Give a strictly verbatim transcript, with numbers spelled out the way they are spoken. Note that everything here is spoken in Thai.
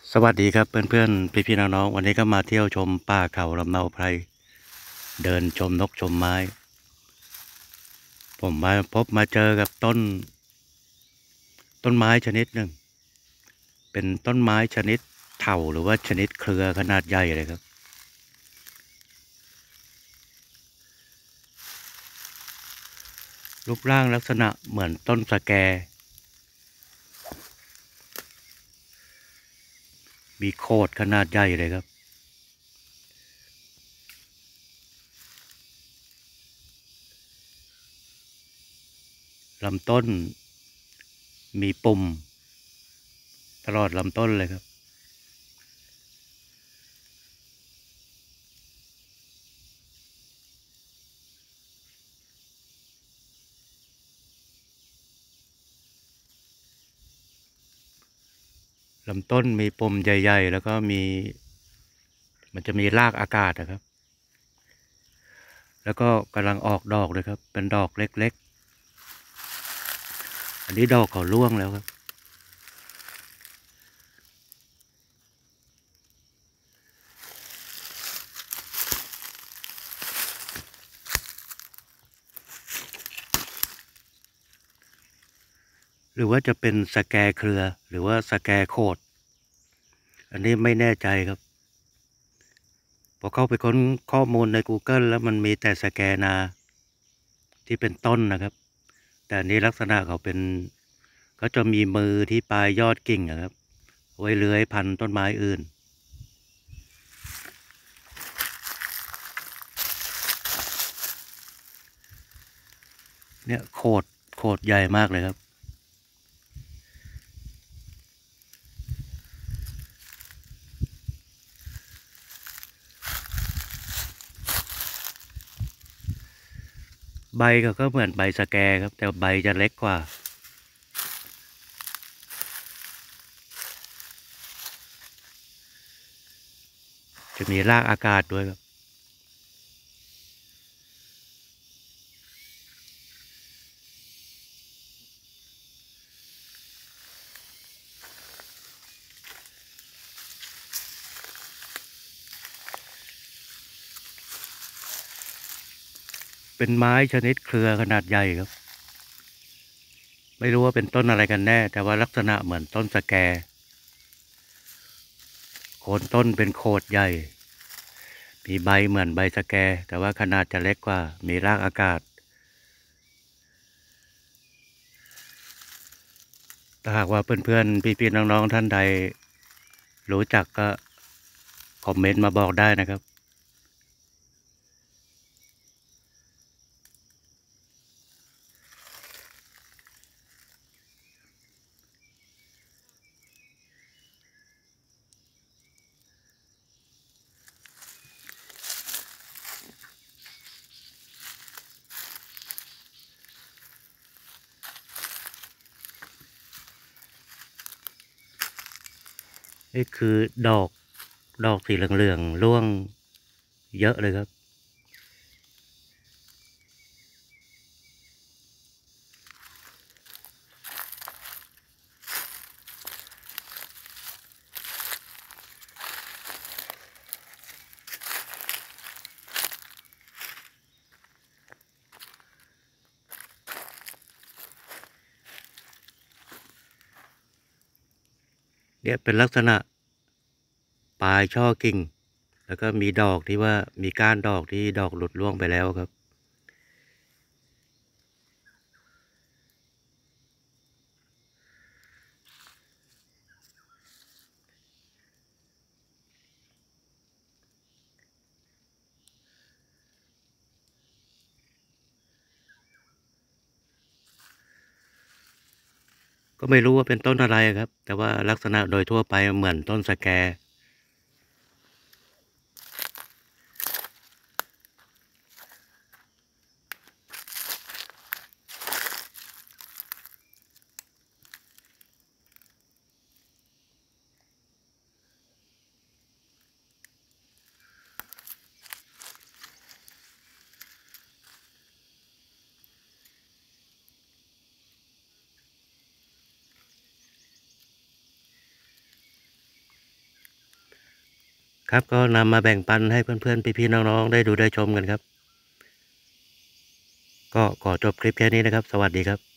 สวัสดีครับเพื่อนๆพี่ๆน้องๆวันนี้ก็มาเที่ยวชมป่าเขาลำเนาไพรเดินชมนกชมไม้ผมมาพบมาเจอกับต้นต้นไม้ชนิดหนึ่งเป็นต้นไม้ชนิดเถาหรือว่าชนิดเครือขนาดใหญ่เลยครับรูปร่างลักษณะเหมือนต้นสะแกมีโคดขนาดใหญ่เลยครับลำต้นมีปุ่มตลอดลำต้นเลยครับลำต้นมีปุ่มใหญ่ๆแล้วก็มีมันจะมีรากอากาศนะครับแล้วก็กำลังออกดอกเลยครับเป็นดอกเล็กๆอันนี้ดอกเขาร่วงแล้วครับหรือว่าจะเป็นสแกเครือหรือว่าสแกโคดอันนี้ไม่แน่ใจครับพอเข้าไปค้นข้อมูลใน กูเกิล แล้วมันมีแต่สแกนาที่เป็นต้นนะครับแต่อันนี้ลักษณะเขาเป็นเขาจะมีมือที่ปลายยอดกิ่งนะครับไว้เลื้อยพันต้นไม้อื่นเนี่ยโคดโคดใหญ่มากเลยครับใบเขาก็เหมือนใบสแกครับแต่ใบจะเล็กกว่าจะมีรากอากาศด้วยครับเป็นไม้ชนิดเครือขนาดใหญ่ครับไม่รู้ว่าเป็นต้นอะไรกันแน่แต่ว่าลักษณะเหมือนต้นสแกโคนต้นเป็นโคดใหญ่มีใบเหมือนใบสแกแต่ว่าขนาดจะเล็กกว่ามีรากอากาศถ้าหากว่าเพื่อนๆพี่ๆน้องๆท่านใดรู้จักก็คอมเมนต์มาบอกได้นะครับนี่คือดอกดอกสีเหลืองๆร่วงเยอะเลยครับเนี่ยเป็นลักษณะปลายช่อกิ่งแล้วก็มีดอกที่ว่ามีก้านดอกที่ดอกหลุดร่วงไปแล้วครับก็ไม่รู้ว่าเป็นต้นอะไรครับแต่ว่าลักษณะโดยทั่วไปเหมือนต้นสแกครับก็นำมาแบ่งปันให้เพื่อนๆพี่ๆน้องๆได้ดูได้ชมกันครับก็ขอจบคลิปแค่นี้นะครับสวัสดีครับ